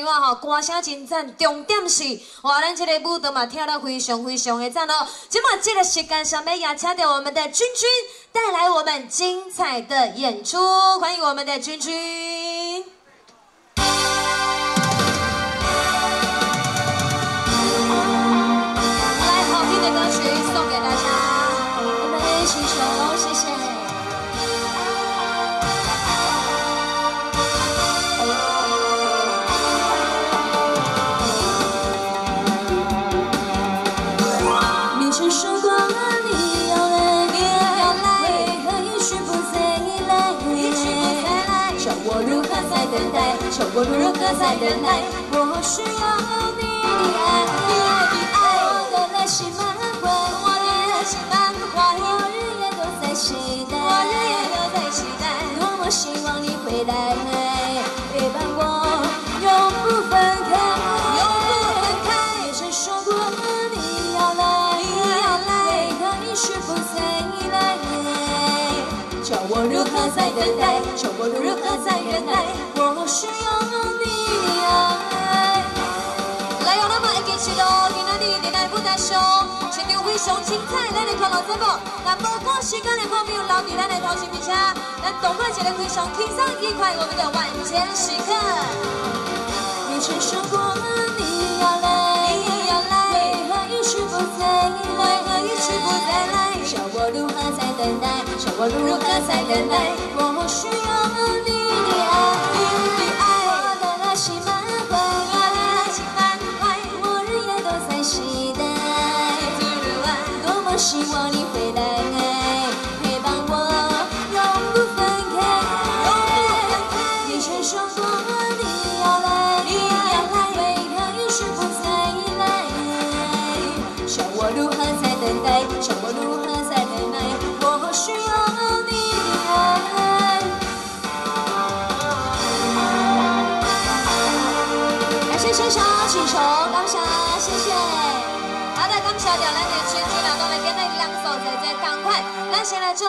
场啊吼，歌声真赞，重点是哇，咱这个舞蹈嘛跳得非常非常的赞哦。今晚这个时间上面也请到我们的君君带来我们精彩的演出，欢迎我们的君君。 的歌曲送给大家，我们一起唱，谢谢。你曾说过你要来，为何一去不再来？叫我如何再等待？叫我如何再等待？我需要你的爱，我的内心满。 我日夜都在期待，多么希望你回来，陪伴我，永不分开，你曾说过你要来，为何一去不再来？叫我如何再等待？叫我如何再忍耐？我需要你的爱。来，我们一起到今仔日电台舞台上。 非常精彩，咱的快乐节目。那无赶时间的朋友留伫咱的头前面车，咱度过一个非常轻松愉快我们的晚间时刻。你曾说过你要来，为何一去不再来？叫我如何再等待？叫我如何再等待？我需要你的爱，我的爱心满怀，我日夜都在期待。 希望你回来，陪伴我，永不分开。你曾说过你要来，为何一去不再来？叫我如何再等待？叫我如何再忍耐？我需要你的爱。感谢现场请求感谢，谢谢。好的，感谢掉咱的君君。 咱先来做。